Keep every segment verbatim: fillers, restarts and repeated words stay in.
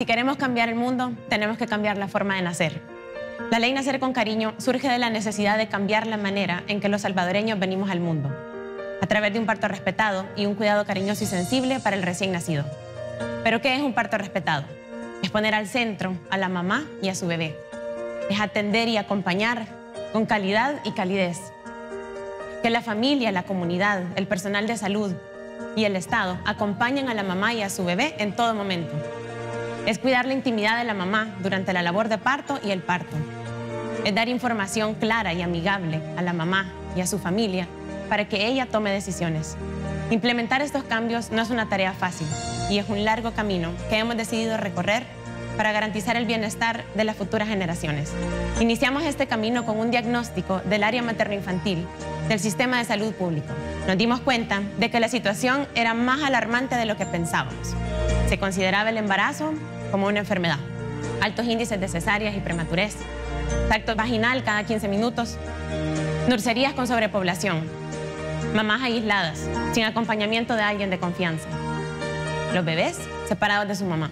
Si queremos cambiar el mundo, tenemos que cambiar la forma de nacer. La ley Nacer con Cariño surge de la necesidad de cambiar la manera en que los salvadoreños venimos al mundo, a través de un parto respetado y un cuidado cariñoso y sensible para el recién nacido. ¿Pero qué es un parto respetado? Es poner al centro a la mamá y a su bebé. Es atender y acompañar con calidad y calidez. Que la familia, la comunidad, el personal de salud y el Estado acompañen a la mamá y a su bebé en todo momento. Es cuidar la intimidad de la mamá durante la labor de parto y el parto. Es dar información clara y amigable a la mamá y a su familia para que ella tome decisiones. Implementar estos cambios no es una tarea fácil y es un largo camino que hemos decidido recorrer para garantizar el bienestar de las futuras generaciones. Iniciamos este camino con un diagnóstico del área materno-infantil del sistema de salud público. Nos dimos cuenta de que la situación era más alarmante de lo que pensábamos. Se consideraba el embarazo como una enfermedad. Altos índices de cesáreas y prematurez. Tacto vaginal cada quince minutos. Nurserías con sobrepoblación. Mamás aisladas, sin acompañamiento de alguien de confianza. Los bebés separados de su mamá.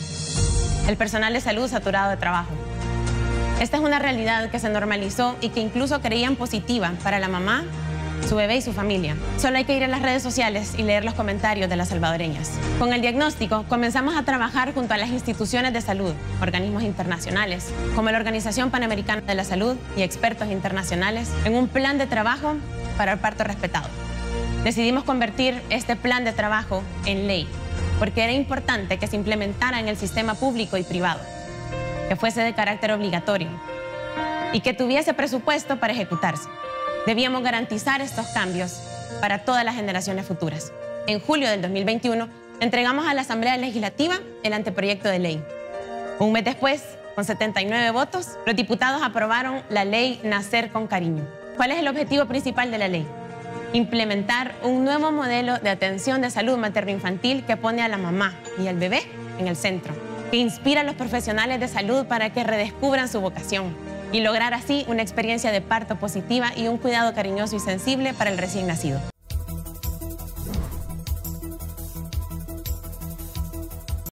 El personal de salud saturado de trabajo. Esta es una realidad que se normalizó y que incluso creían positiva para la mamá, su bebé y su familia. Solo hay que ir a las redes sociales y leer los comentarios de las salvadoreñas. Con el diagnóstico comenzamos a trabajar junto a las instituciones de salud, organismos internacionales, como la Organización Panamericana de la Salud y expertos internacionales, en un plan de trabajo para el parto respetado. Decidimos convertir este plan de trabajo en ley, porque era importante que se implementara en el sistema público y privado, que fuese de carácter obligatorio y que tuviese presupuesto para ejecutarse. Debíamos garantizar estos cambios para todas las generaciones futuras. En julio del dos mil veintiuno, entregamos a la Asamblea Legislativa el anteproyecto de ley. Un mes después, con setenta y nueve votos, los diputados aprobaron la ley Nacer con Cariño. ¿Cuál es el objetivo principal de la ley? Implementar un nuevo modelo de atención de salud materno-infantil que pone a la mamá y al bebé en el centro, que inspira a los profesionales de salud para que redescubran su vocación y lograr así una experiencia de parto positiva y un cuidado cariñoso y sensible para el recién nacido.